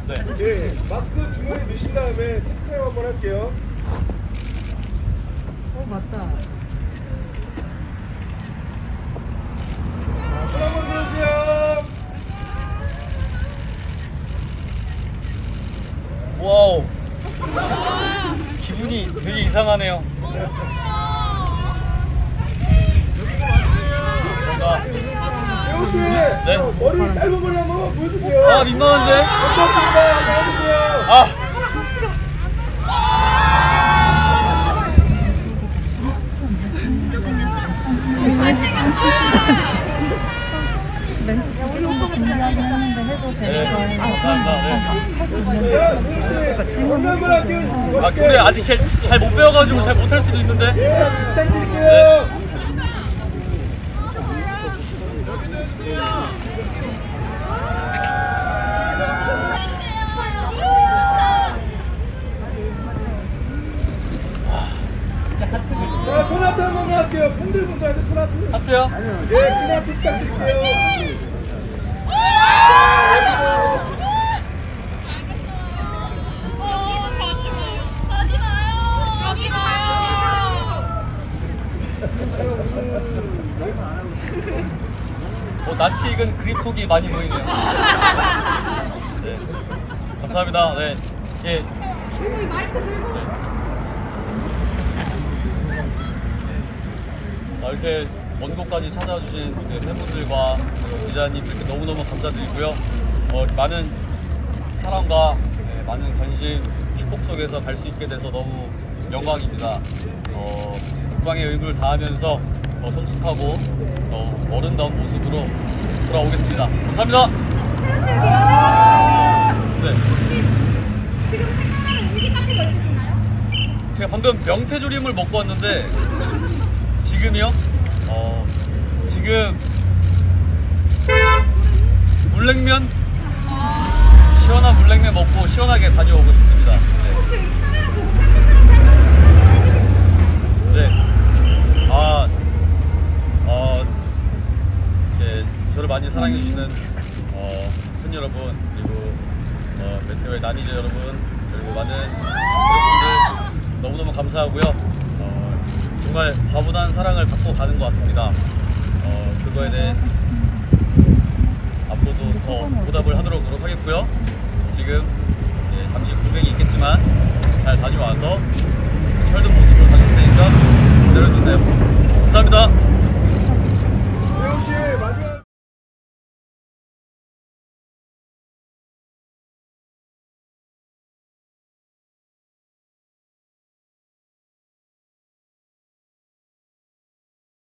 네. 예, 마스크 주머니에 넣으신 다음에 체크타임 한번 할게요. 맞다. 손 한번 들어주세요. 와우. 기분이 되게 이상하네요. 세훈씨, 네. 머리 짧은 머리 한번 보여주세요. 아, 민망한데? 괜찮습니다. 한번 해주세요. 아. 우리 오빠가 준비하긴 했는데 해도 되니까. 감사합니다. 자, 세훈씨, 건강을 할게요. 아, 근데 아직 잘 못 배워가지고 잘 못할 수도 있는데. 예, 부탁드릴게요. 자, 소나트 한번 할게요. 팬들 분들한테 소나트. 하트요? 예, 소나트 부탁드릴게요. 낯이 익은 그립톡이 많이 보이네요. 네. 감사합니다. 네. 예. 이렇게 먼 곳까지 찾아주신 팬분들과 기자님들께 너무너무 감사드리고요. 많은 사랑과 많은 관심, 축복 속에서 갈 수 있게 돼서 너무 영광입니다. 국방의 의무를 다하면서 더 성숙하고 어른다운 모습으로 돌아오겠습니다. 감사합니다. 네. 지금 생각나는 음식 같은 거 있으신가요? 제가 방금 명태조림을 먹고 왔는데 지금이요? 지금 물냉면? 시원한 물냉면 먹고 시원하게 다녀오고 싶습니다. 혹시 카메라 보고 생각나는 네. 네. 저를 많이 사랑해주시는 팬 여러분, 그리고 메테오의 나니저 여러분, 그리고 많은 여러분들 너무너무 감사하고요. 정말 과분한 사랑을 받고 가는 것 같습니다. 그거에 대해 앞으로도 더 보답을 하도록 노력하겠고요.